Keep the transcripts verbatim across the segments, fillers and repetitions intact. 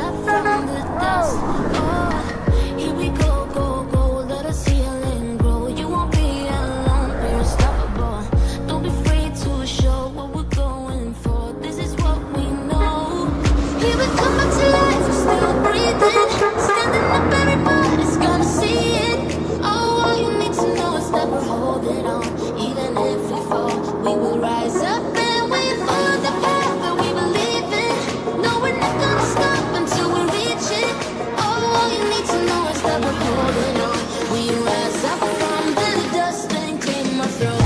up from the dust. Oh, here we go, go, go. Let us heal and grow. You won't be alone. We're unstoppable. Don't be afraid to show what we're going for. This is what we know. Here we come back to life. We're still breathing. Standing up, everybody's gonna see it. Oh, all you need to know is that we're holding on. Even if we fall, we will rise up and we follow the path that we believe in. No, we're not gonna stop until we reach it. Oh, all you need to know is that we're holding on. We rise up from the dust and clean my throat.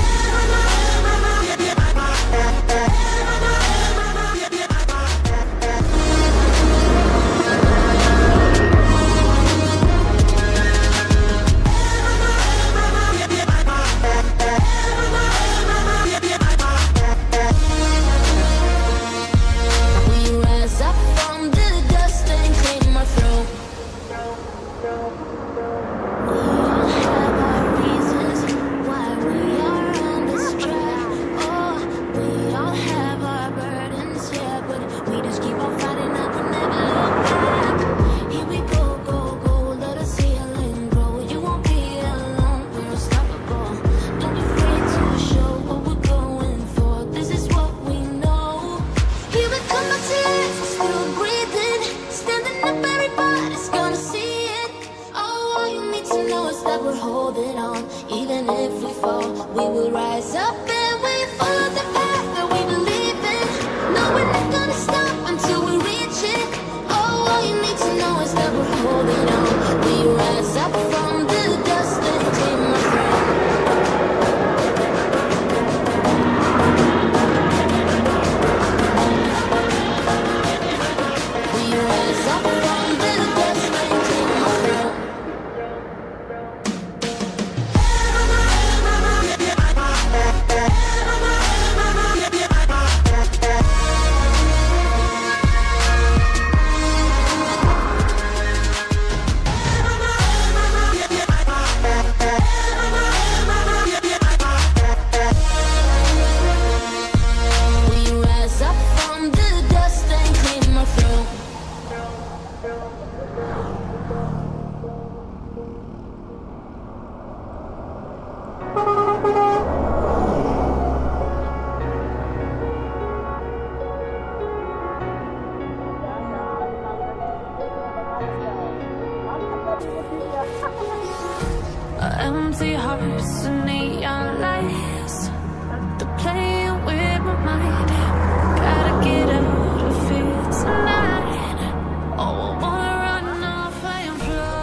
Empty hearts and neon lights, they're playing with my mind. Gotta get out of here tonight. Oh, I wanna run off and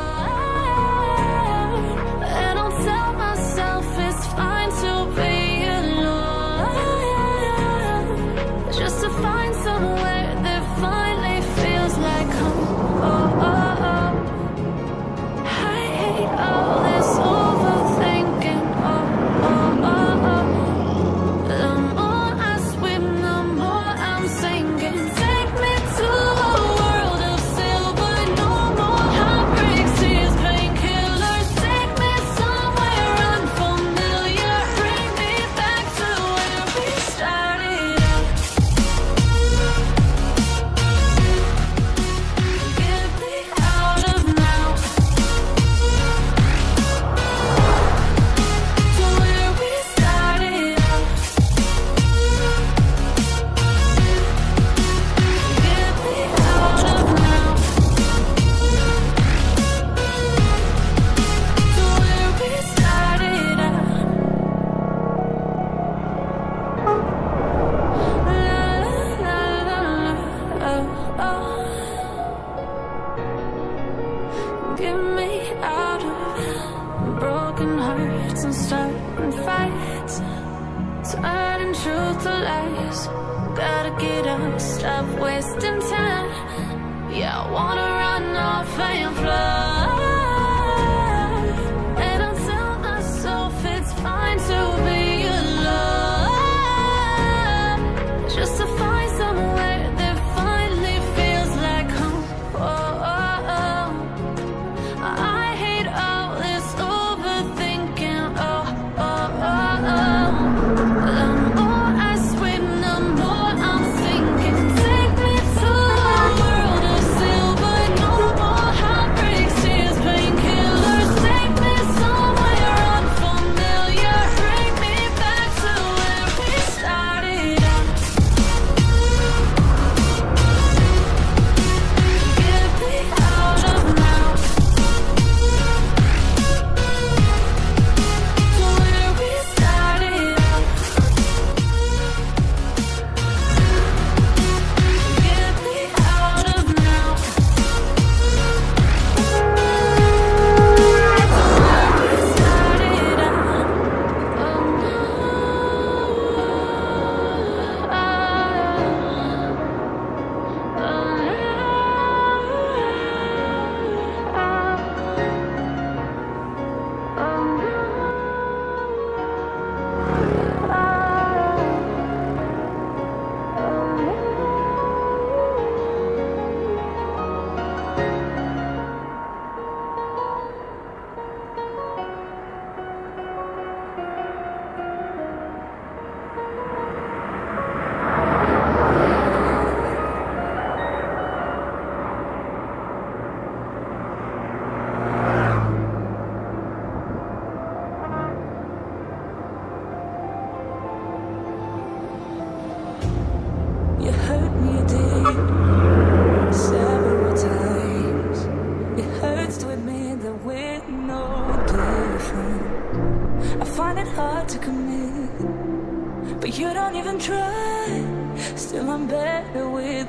fly. And I'll tell myself it's fine to be alone, just to find somewhere that finally feels like home. Oh, oh, oh. I hate all this overthinking. Oh, oh, oh, oh. The more I swim, the more I'm sinking. Take me to a world of silver. No more heartbreaks, tears, painkillers. Take me somewhere unfamiliar. Bring me back to where we started out. Get me out of now, to where we started out. Get me out of now, to where we started out. La la la la, oh, oh. Get me out of broken hearts and starting fights, turning truth to lies. Gotta get up, stop wasting time. Yeah, I wanna run off and fly. And I'll tell myself it's fine to be alone, just to find somewhere that finally feels like home. Oh, oh, oh. I hate all this overthinking. Oh, oh, oh, oh. The more I swim, the more I'm sinking. Take me to a world of silver.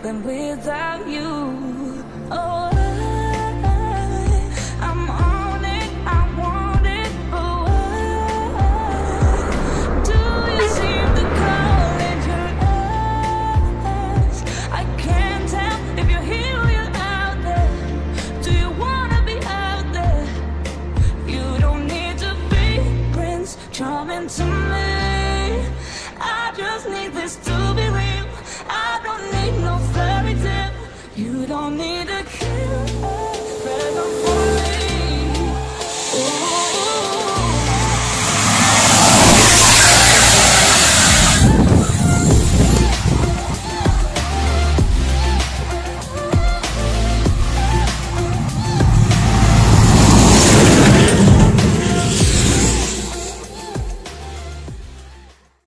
happen without you. Oh, I, I'm on it, I want it, but why do you seem to call in your eyes? I can't tell if you're here or you're out there. Do you wanna be out there? You don't need to be Prince Charming to me. I just need this to be real. I don't need no fairy tale. You don't need